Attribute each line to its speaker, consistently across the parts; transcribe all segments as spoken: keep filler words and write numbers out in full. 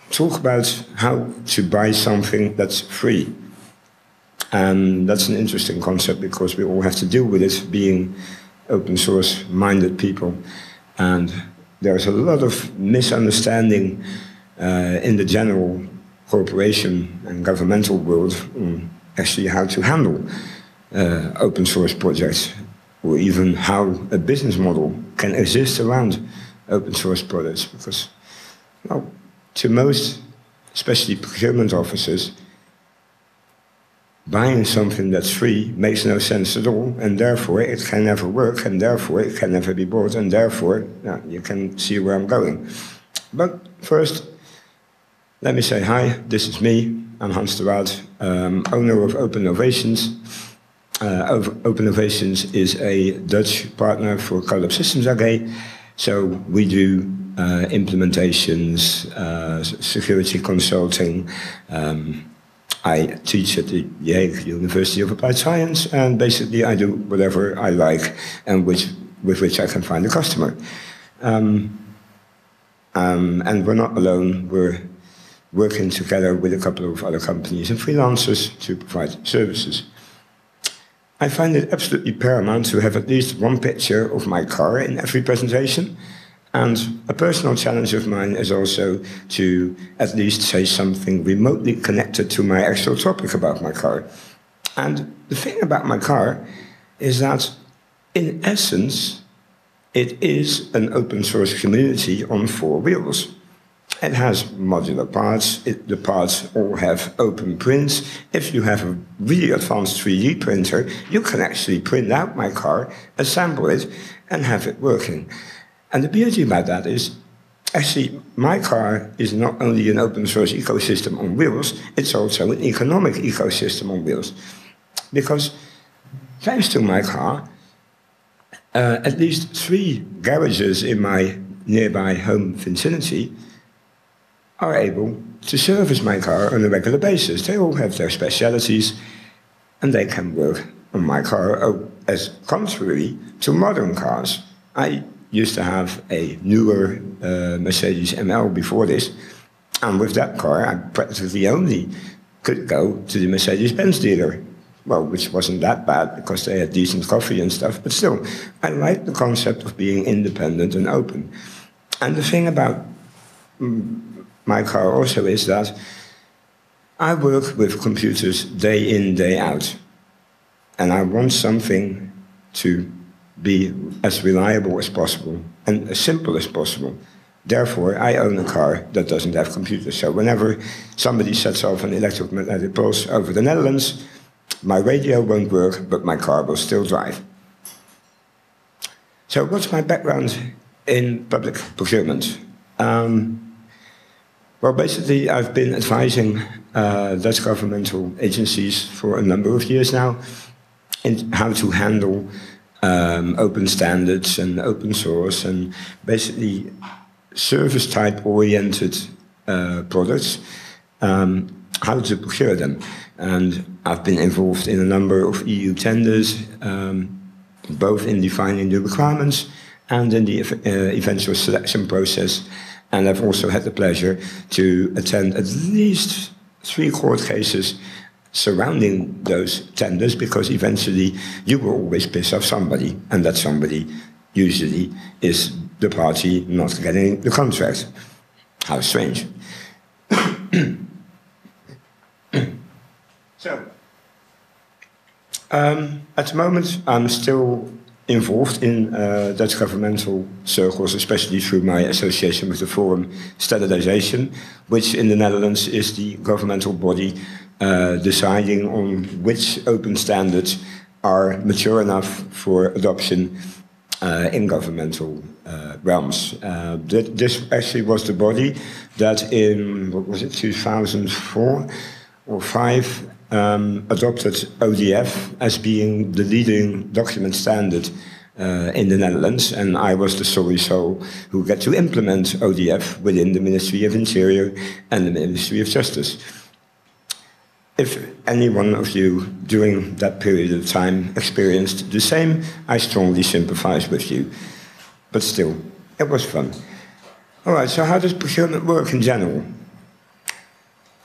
Speaker 1: talk about how to buy something that's free. And that's an interesting concept because we all have to deal with it, being open source minded people. And there's a lot of misunderstanding uh, in the general corporation and governmental world on actually how to handle uh, open source projects, or even how a business model can exist around open source products. Because, well, to most, especially procurement officers, buying something that's free makes no sense at all, and therefore it can never work, and therefore it can never be bought, and therefore yeah, you can see where I'm going. But first, let me say hi, this is me, I'm Hans de Waard, um, owner of Open Novations. Uh, Open Novations is a Dutch partner for Colab Systems A G, so we do uh, implementations, uh, security consulting. Um, I teach at the Yale University of Applied Science, and basically I do whatever I like and which, with which I can find a customer. Um, um, and we're not alone, we're working together with a couple of other companies and freelancers to provide services. I find it absolutely paramount to have at least one picture of my car in every presentation. And a personal challenge of mine is also to at least say something remotely connected to my actual topic about my car. And the thing about my car is that, in essence, it is an open source community on four wheels. It has modular parts, it, the parts all have open prints. If you have a really advanced three D printer, you can actually print out my car, assemble it, and have it working. And the beauty about that is, actually, my car is not only an open source ecosystem on wheels, it's also an economic ecosystem on wheels. Because thanks to my car, uh, at least three garages in my nearby home vicinity are able to service my car on a regular basis. They all have their specialities, and they can work on my car as contrary to modern cars. I used to have a newer uh, Mercedes M L before this, and with that car I practically only could go to the Mercedes-Benz dealer. Well, which wasn't that bad because they had decent coffee and stuff, but still, I like the concept of being independent and open. And the thing about mm, my car also is that I work with computers day in, day out, and I want something to be as reliable as possible and as simple as possible. Therefore, I own a car that doesn't have computers. So whenever somebody sets off an electromagnetic pulse over the Netherlands, my radio won't work, but my car will still drive. So what's my background in public procurement? Um, well, basically, I've been advising uh, Dutch governmental agencies for a number of years now in how to handle Um, open standards and open source and basically service type oriented uh, products, um, how to procure them. And I've been involved in a number of E U tenders, um, both in defining the requirements and in the uh, eventual selection process. And I've also had the pleasure to attend at least three court cases surrounding those tenders, because eventually you will always piss off somebody, and that somebody usually is the party not getting the contract. How strange. So, um, at the moment I'm still involved in uh, Dutch governmental circles, especially through my association with the Forum Standardization, which in the Netherlands is the governmental body Uh, deciding on which open standards are mature enough for adoption uh, in governmental uh, realms. Uh, th this actually was the body that in, what was it, two thousand four or five, um, adopted O D F as being the leading document standard uh, in the Netherlands, and I was the sorry soul who got to implement O D F within the Ministry of Interior and the Ministry of Justice. If any one of you during that period of time experienced the same, I strongly sympathize with you. But still, it was fun. All right, so how does procurement work in general?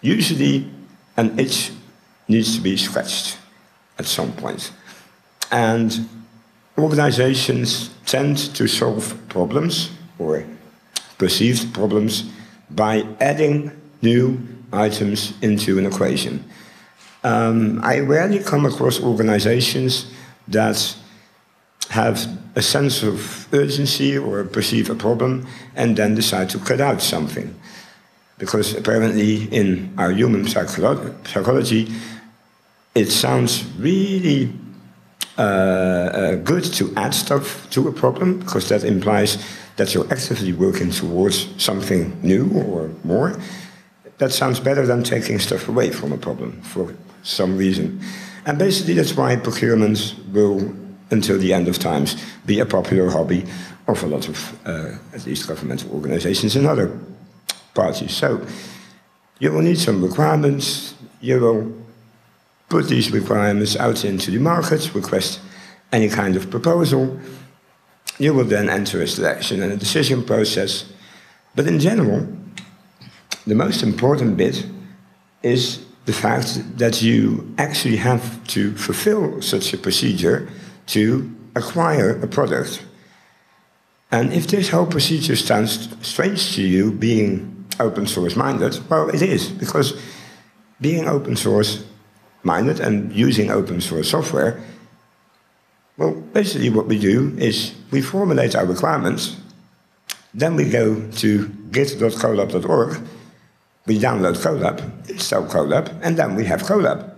Speaker 1: usually an itch needs to be scratched at some point. And organizations tend to solve problems or perceived problems by adding new items into an equation. Um, I rarely come across organizations that have a sense of urgency or perceive a problem and then decide to cut out something. Because apparently in our human psycholo psychology, it sounds really uh, uh, good to add stuff to a problem, because that implies that you're actively working towards something new or more. That sounds better than taking stuff away from a problem for some reason. And basically that's why procurement will, until the end of times, be a popular hobby of a lot of, uh, at least governmental organizations and other parties. So you will need some requirements, you will put these requirements out into the market, request any kind of proposal, you will then enter a selection and a decision process. But in general, the most important bit is the fact that you actually have to fulfill such a procedure to acquire a product. And if this whole procedure sounds strange to you, being open source minded, well, it is, because being open source minded and using open source software, well, basically what we do is we formulate our requirements, then we go to git dot colab dot org, we download Colab, install Colab, and then we have Colab.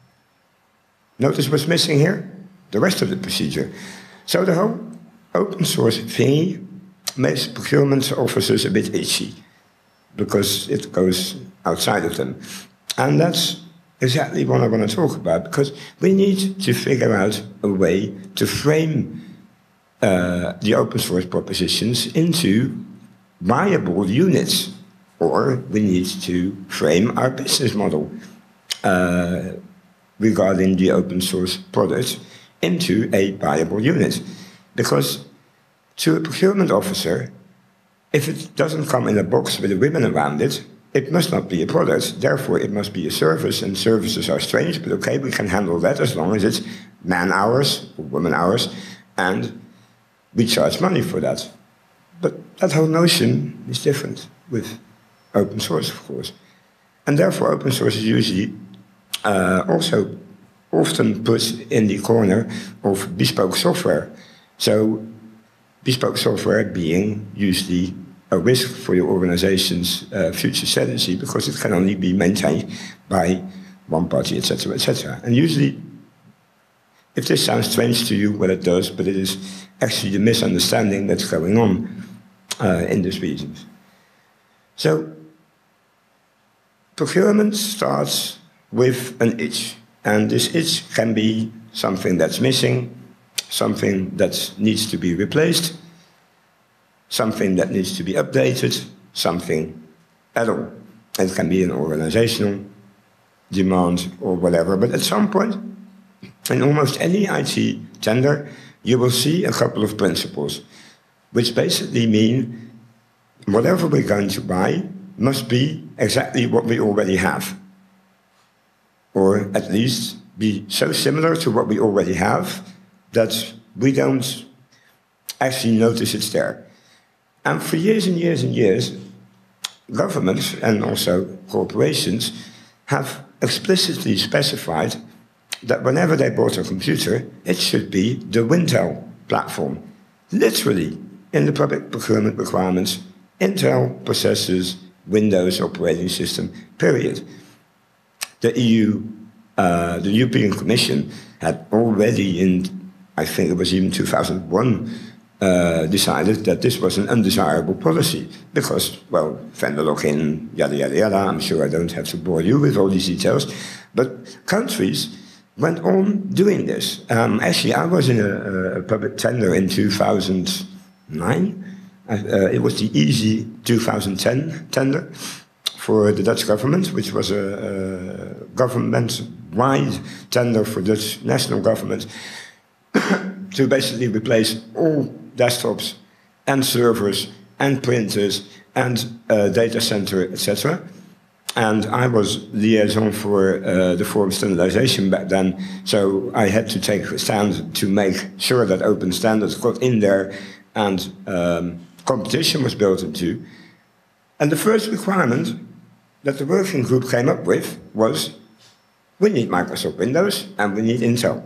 Speaker 1: Notice what's missing here? The rest of the procedure. So the whole open source thingy makes procurement officers a bit itchy, because it goes outside of them. And that's exactly what I want to talk about, because we need to figure out a way to frame uh, the open source propositions into viable units, or we need to frame our business model uh, regarding the open source products into a viable unit. Because to a procurement officer, if it doesn't come in a box with a ribbon around it, it must not be a product, therefore it must be a service, and services are strange, but okay, we can handle that as long as it's man hours or woman hours, and we charge money for that. But that whole notion is different with open source, of course. And therefore open source is usually uh, also often put in the corner of bespoke software. So bespoke software being usually a risk for your organization's uh, future strategy, because it can only be maintained by one party, et cetera, et cetera. And usually, if this sounds strange to you, well, it does, but it is actually the misunderstanding that's going on uh, in these regions. So, procurement starts with an itch, and this itch can be something that's missing, something that needs to be replaced, something that needs to be updated, something at all. It can be an organizational demand or whatever, but at some point, in almost any I T tender, you will see a couple of principles, which basically mean whatever we're going to buy must be exactly what we already have, or at least be so similar to what we already have that we don't actually notice it's there. And for years and years and years, governments and also corporations have explicitly specified that whenever they bought a computer, it should be the Wintel platform. Literally, in the public procurement requirements, Intel possesses Windows operating system, period. The E U, uh, the European Commission had already in, I think it was even two thousand one, Uh, decided that this was an undesirable policy because, well, vendor lock-in, yada, yada, yada. I'm sure I don't have to bore you with all these details. But countries went on doing this. Um, actually, I was in a, a public tender in two thousand nine. Uh, it was the EASY two thousand ten tender for the Dutch government, which was a, a government-wide tender for Dutch national government to basically replace all desktops and servers and printers and uh, data center, et cetera. And I was liaison for uh, the forum standardization back then, so I had to take a stand to make sure that open standards got in there and um, competition was built into. And the first requirement that the working group came up with was, we need Microsoft Windows and we need Intel.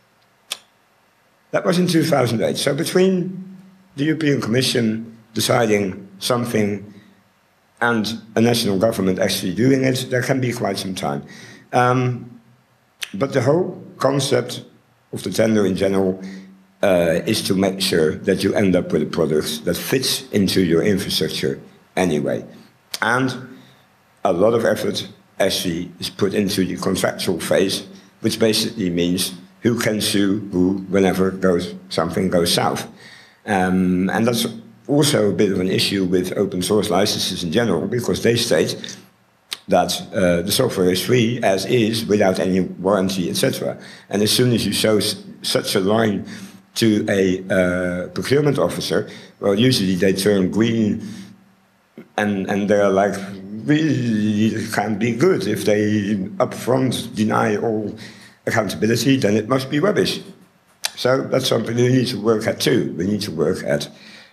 Speaker 1: That was in two thousand eight. So between the European Commission deciding something and a national government actually doing it, there can be quite some time. Um, but the whole concept of the tender in general uh, is to make sure that you end up with a product that fits into your infrastructure anyway. And a lot of effort actually is put into the contractual phase, which basically means who can sue who whenever goes, something goes south. Um, and that's also a bit of an issue with open source licenses in general, because they state that uh, the software is free as is, without any warranty, et cetera. And as soon as you show such a line to a uh, procurement officer, well, usually they turn green, and, and they're like, really, it can't be good. If they upfront deny all accountability, then it must be rubbish. So that's something we need to work at too. We need to work at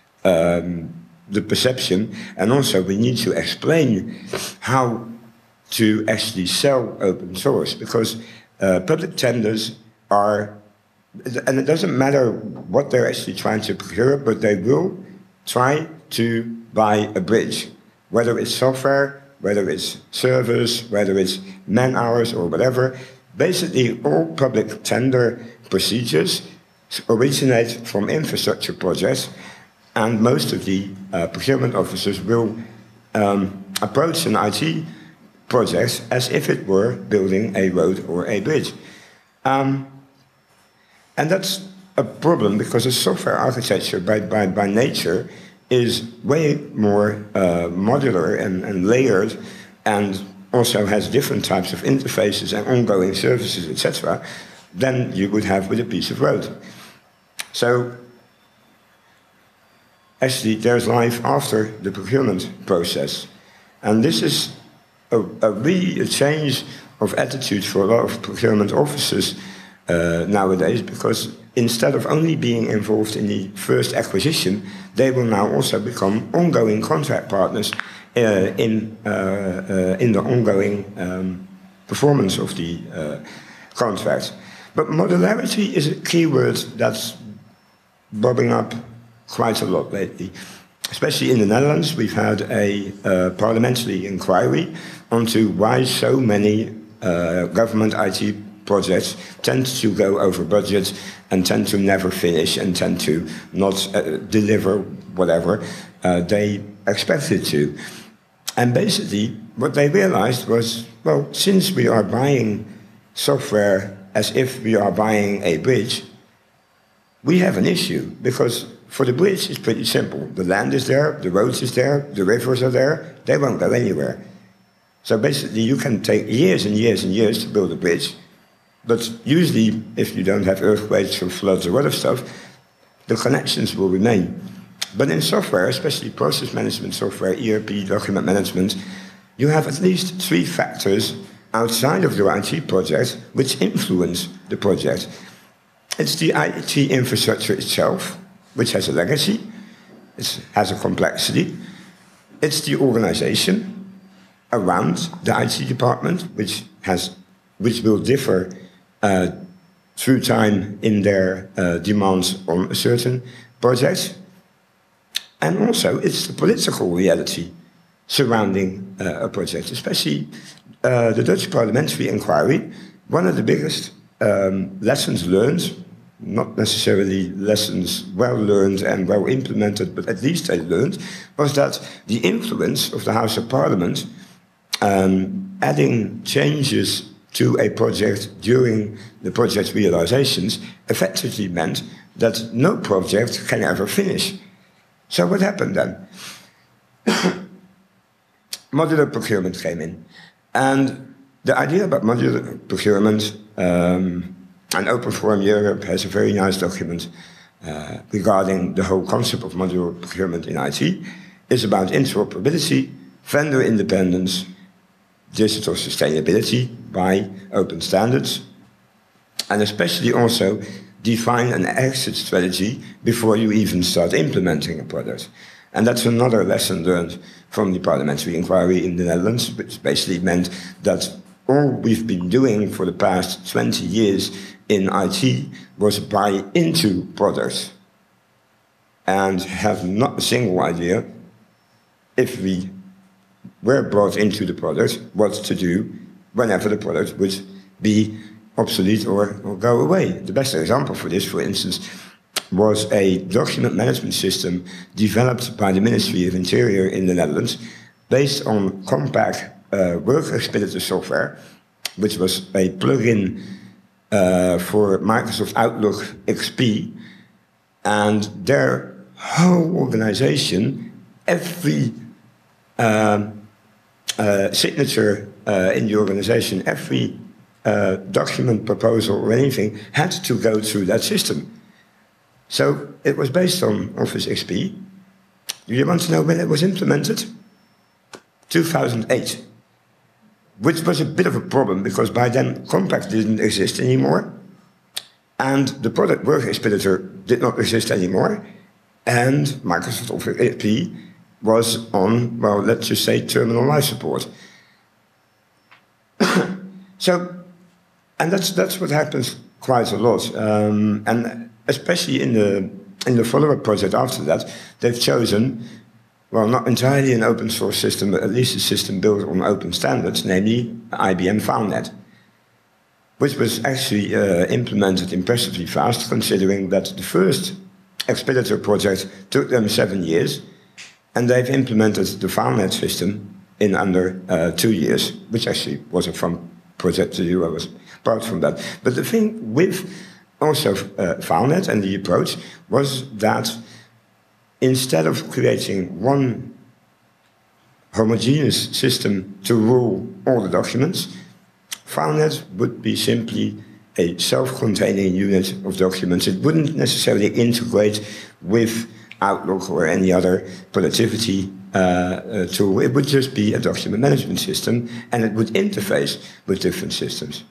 Speaker 1: um, the perception, and also we need to explain how to actually sell open source, because uh, public tenders are, and it doesn't matter what they're actually trying to procure, but they will try to buy a bridge, whether it's software, whether it's servers, whether it's man hours or whatever. Basically, all public tender procedures originate from infrastructure projects, and most of the uh, procurement officers will um, approach an I T project as if it were building a road or a bridge. Um, and that's a problem, because a software architecture by, by, by nature is way more uh, modular and, and layered, and also has different types of interfaces and ongoing services, et cetera, than you would have with a piece of road. So actually there's life after the procurement process. And this is a, a really a change of attitude for a lot of procurement officers uh, nowadays, because instead of only being involved in the first acquisition, they will now also become ongoing contract partners uh, in, uh, uh, in the ongoing um, performance of the uh, contract. But modularity is a keyword that's bobbing up quite a lot lately. Especially in the Netherlands, we've had a uh, parliamentary inquiry onto why so many uh, government I T projects tend to go over budget and tend to never finish and tend to not uh, deliver whatever uh, they expected to. And basically, what they realized was, well, since we are buying software as if we are buying a bridge, we have an issue, because for the bridge, it's pretty simple. The land is there, the roads is there, the rivers are there, they won't go anywhere. So basically, you can take years and years and years to build a bridge, but usually, if you don't have earthquakes or floods or other stuff, the connections will remain. But in software, especially process management software, E R P, document management, you have at least three factors outside of your I T project which influence the project. It's the I T infrastructure itself, which has a legacy, it has a complexity. It's the organization around the I T department, which has, which will differ uh, through time in their uh, demands on a certain project. And also, it's the political reality surrounding uh, a project, especially uh, the Dutch parliamentary inquiry. One of the biggest um, lessons learned, not necessarily lessons well learned and well implemented, but at least they learned, was that the influence of the House of Parliament um, adding changes to a project during the project realizations effectively meant that no project can ever finish. So what happened then? Modular procurement came in. And the idea about modular procurement, um, and Open Forum Europe has a very nice document uh, regarding the whole concept of modular procurement in I T, is about interoperability, vendor independence, digital sustainability by open standards, and especially also define an exit strategy before you even start implementing a product. And that's another lesson learned from the parliamentary inquiry in the Netherlands, which basically meant that all we've been doing for the past twenty years in I T was buy into products and have not a single idea, if we were brought into the product, what to do whenever the product would be obsolete or, or go away. The best example for this, for instance, was a document management system developed by the Ministry of Interior in the Netherlands based on Compaq uh, work expeditor software, which was a plugin uh, for Microsoft Outlook X P, and their whole organization, every um, uh, signature uh, in the organization, every uh, document proposal or anything had to go through that system. So it was based on Office X P. Do you want to know when it was implemented? two thousand eight. Which was a bit of a problem because by then Compaq didn't exist anymore, and the product Work Expeditor did not exist anymore, and Microsoft Office X P was on, well, let's just say terminal life support. So, and that's that's what happens quite a lot, um, and especially in the in the follow-up project after that, they've chosen, well, not entirely an open source system, but at least a system built on open standards, namely I B M FileNet, which was actually uh, implemented impressively fast, considering that the first Expeditor project took them seven years, and they've implemented the FileNet system in under uh, two years, which actually was a fun project to do. I was apart from that. But the thing with also uh, FileNet and the approach was that instead of creating one homogeneous system to rule all the documents, FileNet would be simply a self-containing unit of documents. It wouldn't necessarily integrate with Outlook or any other productivity uh, uh, tool. It would just be a document management system, and it would interface with different systems.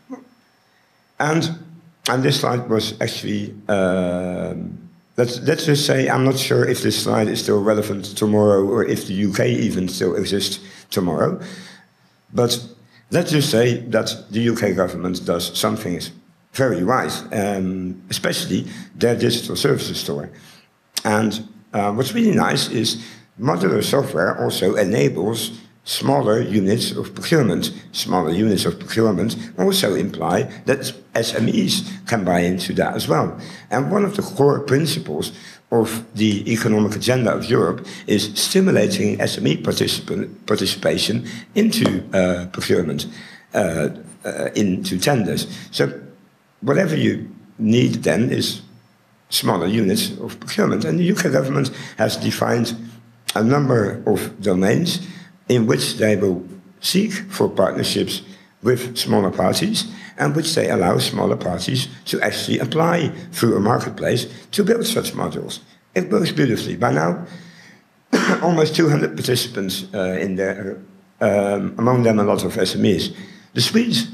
Speaker 1: And, and this slide was actually, um, let's, let's just say, I'm not sure if this slide is still relevant tomorrow or if the U K even still exists tomorrow. But let's just say that the U K government does some things very right, um, especially their digital services store. And uh, what's really nice is modular software also enables smaller units of procurement. Smaller units of procurement also imply that S M Es can buy into that as well. And one of the core principles of the economic agenda of Europe is stimulating S M E participant, participation into uh, procurement, uh, uh, into tenders. So whatever you need then is smaller units of procurement. And the U K government has defined a number of domains in which they will seek for partnerships with smaller parties, and which they allow smaller parties to actually apply through a marketplace to build such modules. It works beautifully. By now, almost two hundred participants uh, in there, um, among them a lot of S M Es. The Swedes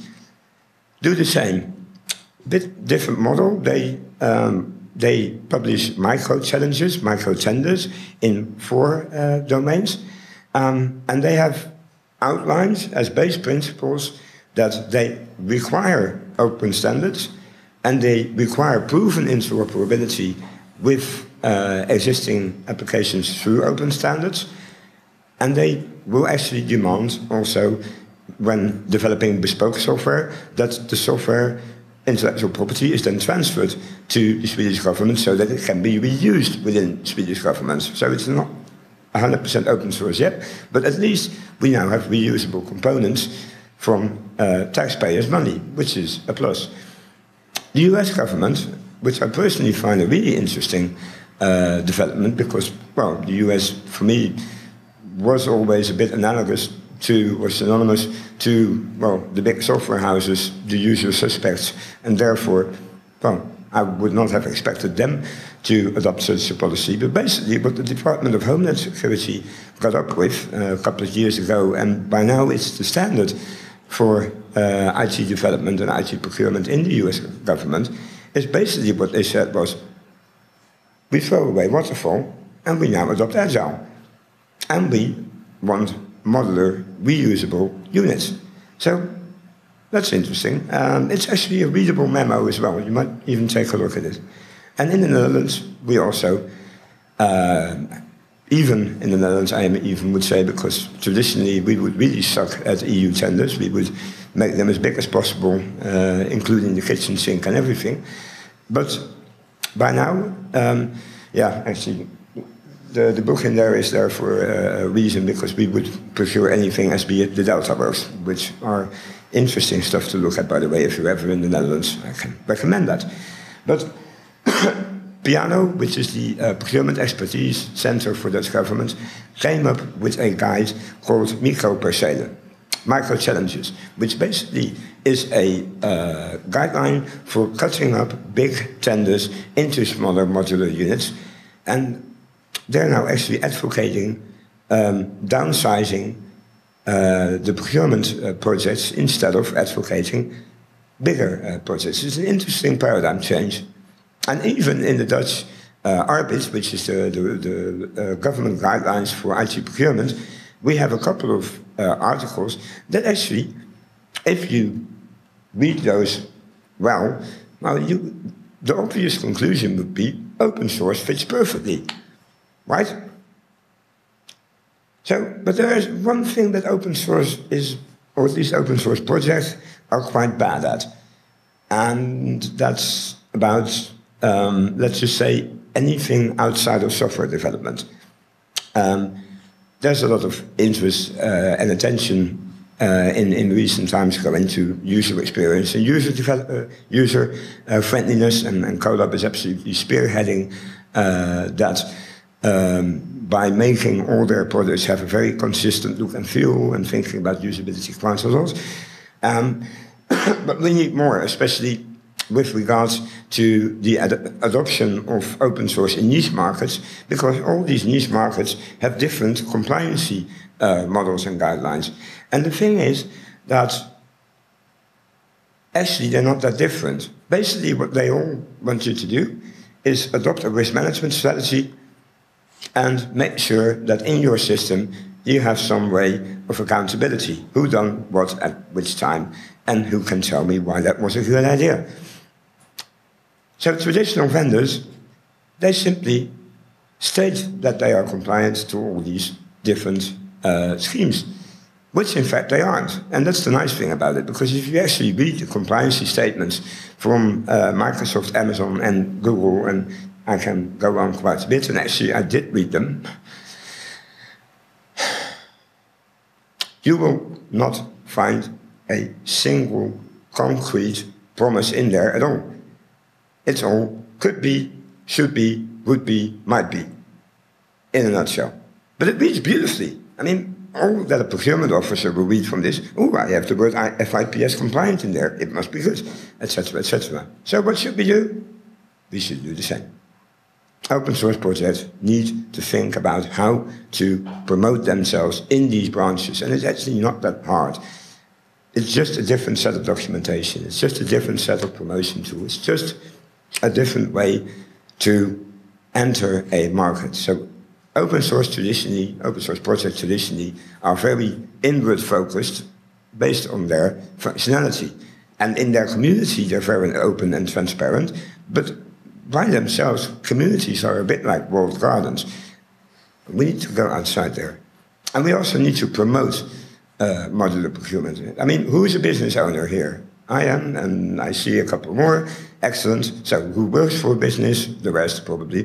Speaker 1: do the same. Bit different model. They um, they publish micro challenges, micro tenders in four uh, domains, um, and they have outlined as base principles that they require open standards and they require proven interoperability with uh, existing applications through open standards, and they will actually demand also, when developing bespoke software, that the software intellectual property is then transferred to the Swedish government so that it can be reused within Swedish government. So it's not one hundred percent open source yet, but at least we now have reusable components from uh, taxpayers' money, which is a plus. The U S government, which I personally find a really interesting uh, development, because, well, the U S, for me, was always a bit analogous to, or synonymous to, well, the big software houses, the usual suspects, and therefore, well, I would not have expected them to adopt such a policy. But basically, what the Department of Homeland Security got up with uh, a couple of years ago, and by now it's the standard for uh, I T development and I T procurement in the U S government, is basically what they said was, we throw away waterfall and we now adopt agile. And we want modular, reusable units. So that's interesting. Um, it's actually a readable memo as well. You might even take a look at it. And in the Netherlands, we also, uh, even in the Netherlands, I even would say, because traditionally we would really suck at E U tenders. We would make them as big as possible, uh, including the kitchen sink and everything. But by now, um, yeah, actually, the, the book in there is there for a reason, because we would procure anything as be it the Delta works, which are interesting stuff to look at, by the way. If you're ever in the Netherlands, I can recommend that. But Piano, which is the uh, Procurement Expertise Center for Dutch Government, came up with a guide called Micropercelen, Micro Challenges, which basically is a uh, guideline for cutting up big tenders into smaller modular units. And they're now actually advocating um, downsizing uh, the procurement uh, projects instead of advocating bigger uh, projects. It's an interesting paradigm change. And even in the Dutch uh, A R B I T, which is the, the, the uh, government guidelines for I T procurement, we have a couple of uh, articles that actually, if you read those well, well you, the obvious conclusion would be open source fits perfectly, right? So, but there is one thing that open source is, or at least open source projects are quite bad at, and that's about, um, let's just say, anything outside of software development. Um, there's a lot of interest uh, and attention uh, in, in recent times going into user experience and user, develop, uh, user uh, friendliness, and, and Colab is absolutely spearheading uh, that um, by making all their products have a very consistent look and feel and thinking about usability quite a lot. Um, but we need more, especially with regards to the ad adoption of open source in niche markets, because all these niche markets have different compliancy uh, models and guidelines. And the thing is that actually they're not that different. Basically what they all want you to do is adopt a risk management strategy and make sure that in your system you have some way of accountability. Who done what at which time, and who can tell me why that was a good idea. So traditional vendors, they simply state that they are compliant to all these different uh, schemes, which in fact they aren't. And that's the nice thing about it, because if you actually read the compliancy statements from uh, Microsoft, Amazon, and Google, and I can go on quite a bit, and actually I did read them, you will not find a single concrete promise in there at all. It's all could be, should be, would be, might be, in a nutshell. But it reads beautifully. I mean, all that a procurement officer will read from this, oh, I have the word F I P S compliant in there, it must be good, et cetera, et cetera. So what should we do? We should do the same. Open source projects need to think about how to promote themselves in these branches, and it's actually not that hard. It's just a different set of documentation. It's just a different set of promotion tools. It's just a different way to enter a market. So open source traditionally, open source projects traditionally are very inward focused based on their functionality. And in their community, they're very open and transparent, but by themselves, communities are a bit like walled gardens. We need to go outside there. And we also need to promote uh, modular procurement. I mean, who is a business owner here? I am, and I see a couple more. Excellent. So who works for a business? The rest, probably.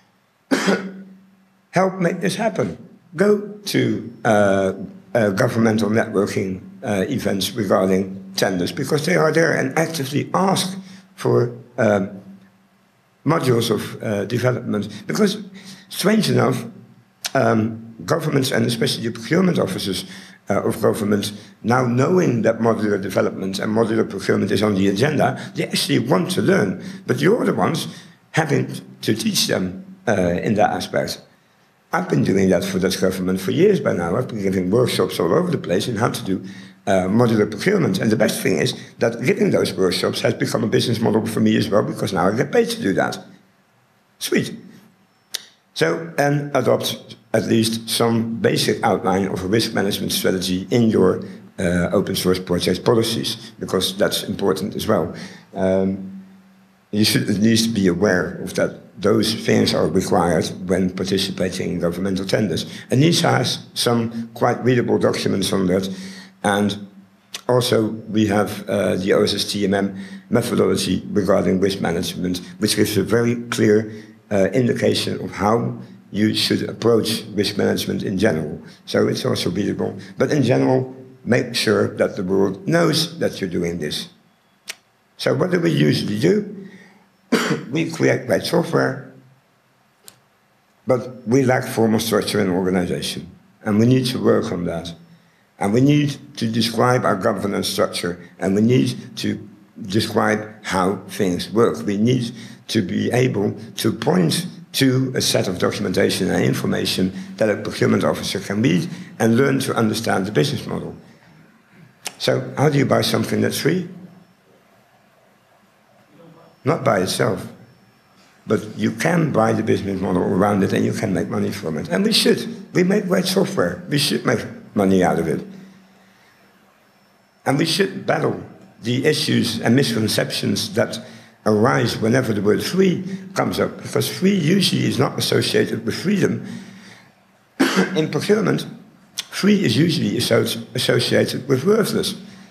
Speaker 1: Help make this happen. Go to uh, uh, governmental networking uh, events regarding tenders, because they are there, and actively ask for um, modules of uh, development. Because, strange enough, um, governments, and especially the procurement officers, uh, of government, now knowing that modular development and modular procurement is on the agenda, they actually want to learn. But you're the ones having to teach them uh, in that aspect. I've been doing that for Dutch government for years by now. I've been giving workshops all over the place on how to do uh, modular procurement. And the best thing is that giving those workshops has become a business model for me as well, because now I get paid to do that. Sweet. So, and adopt at least some basic outline of a risk management strategy in your uh, open source project policies, because that's important as well. Um, you should at least be aware of that. Those things are required when participating in governmental tenders. And NISA has some quite readable documents on that. And also we have uh, the O S S T M M methodology regarding risk management, which gives a very clear uh, indication of how you should approach risk management in general. So it's also readable. But in general, make sure that the world knows that you're doing this. So what do we usually do? We create great software, but we lack formal structure and organization. And we need to work on that. And we need to describe our governance structure, and we need to describe how things work. We need to be able to point to a set of documentation and information that a procurement officer can read and learn to understand the business model. So how do you buy something that's free? Not by itself, but you can buy the business model around it and you can make money from it. And we should. We make great software. We should make money out of it. And we should battle the issues and misconceptions that arise whenever the word free comes up, because free usually is not associated with freedom. In procurement, free is usually associated with worthless.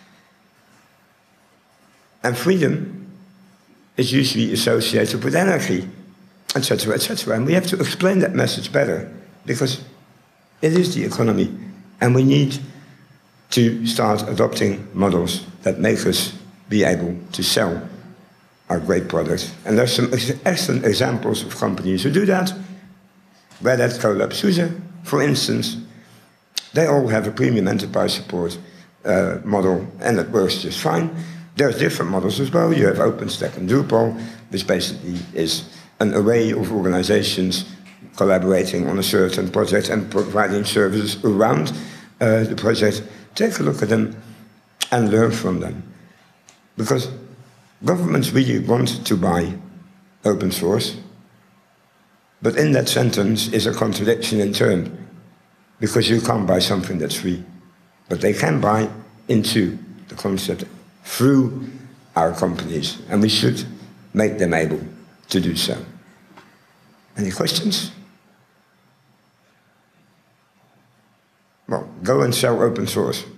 Speaker 1: And freedom is usually associated with anarchy, et cetera, et cetera. And we have to explain that message better, because it is the economy, and we need to start adopting models that make us be able to sell our great products. And there's some excellent examples of companies who do that. Red Hat, Colab, SUSE, for instance, they all have a premium enterprise support uh, model, and it works just fine. There's different models as well. You have OpenStack and Drupal, which basically is an array of organizations collaborating on a certain project and providing services around uh, the project. Take a look at them and learn from them. Because governments really want to buy open source, but in that sentence is a contradiction in terms, because you can't buy something that's free, but they can buy into the concept through our companies, and we should make them able to do so. Any questions? Well, go and sell open source.